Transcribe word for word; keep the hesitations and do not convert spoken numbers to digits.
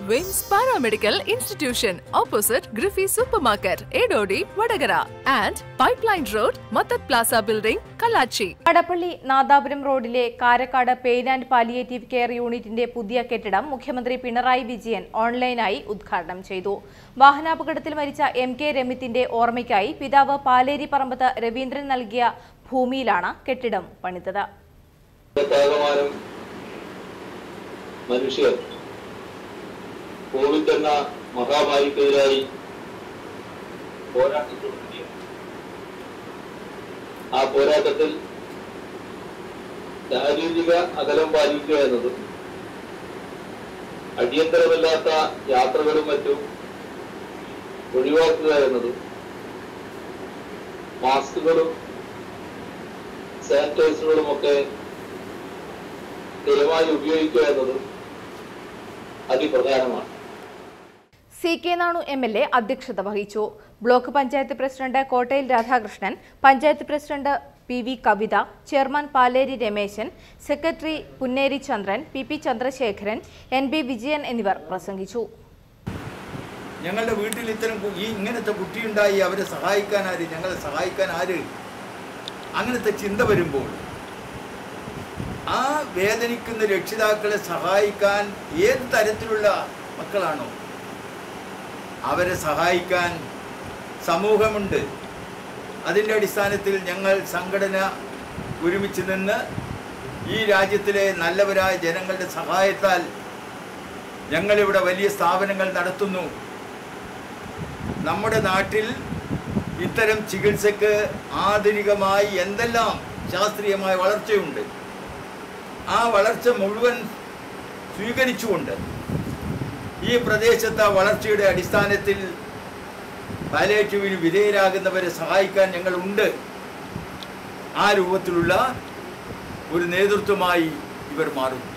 Wings Paramedical Institution, opposite Griffey Supermarket, Edodi, Vadagara, and Pipeline Road, Mattat Plaza Building, Kalachi. Adapalli Nadapuram Roadile Karakada Pain and Palliative Care Unit in the Pudia Ketadam, Mukhyamantri Pinarayi Vijayan, online I Udghadam Chedu. Vahanapakadathil maricha M K Remithinte Ormakkayi, Pitava Paleri Parambata Ravindran Nalgiya Bhumiyilana Ketadam Panithada. മനുഷ്യർ Covid എന്ന മഹാമാരിക്കെതിരായി പോരാട്ടത്തിലാണ്. ആ പോരാട്ടത്തിൽ ശാരീരിക അകലം പാലിക്കുക എന്നതും അടിയന്തരമല്ലാത്ത യാത്രകളും മറ്റും ഒഴിവാക്കുക എന്നതും മാസ്കുകളും സാനിറ്റൈസറുകളും ഒക്കെ സ്ഥിരമായി ഉപയോഗിക്കുക എന്നതും അതിപ്രധാനമാണ്. C K Nanu M L A അധ്യക്ഷത വഹിച്ചു. Block panchayat president Kottayil Radhakrishnan, panchayat president P V Kavitha, chairman Paleri Rameshan, secretary Punneri Chandran, P P Chandrasekharan, N B Vijayan എന്നിവർ പ്രസംഗിച്ചു. ഞങ്ങളുടെ വീട്ടിൽ ഇത്തരം ഈ ഇങ്ങനത്തെ കുട്ടിയുണ്ടായി അവരെ സഹായിക്കാൻ ആര്, ഞങ്ങളെ സഹായിക്കാൻ ആര്, അങ്ങനത്തെ ചിന്ത വരുമ്പോൾ ആ വേദനിക്കുന്ന രക്ഷിതാക്കളെ സഹായിക്കാൻ ഏത് തരത്തിലുള്ള മക്കളാണോ അവരെ സഹായിക്കാൻ സമൂഹമുണ്ട്. അതിൻ്റെ അടിസ്ഥാനത്തിൽ ഞങ്ങൾ സംഘടന ഒരുമിച്ച് നിന്ന് ഈ രാജ്യത്തിലെ നല്ലവരായ ജനങ്ങളുടെ സഹായത്താൽ ഞങ്ങളിവിടെ വലിയ സ്ഥാപനങ്ങൾ നടത്തുന്നു. നമ്മുടെ നാട്ടിൽ ഇത്തരം ചികിത്സക്ക് ആധുനികമായി എന്തെല്ലാം ശാസ്ത്രീയമായ വളർച്ചയുണ്ട്, ആ വളർച്ച മുഴുവൻ സ്വീകരിച്ചുകൊണ്ട് ഈ പ്രദേശത്തെ വളർച്ചയുടെ അടിസ്ഥാനത്തിൽ പാലിയേറ്റീവിന് വിധേയരാകുന്നവരെ സഹായിക്കാൻ ഞങ്ങളുണ്ട്. ആ രൂപത്തിലുള്ള ഒരു നേതൃത്വമായി ഇവർ മാറുന്നു.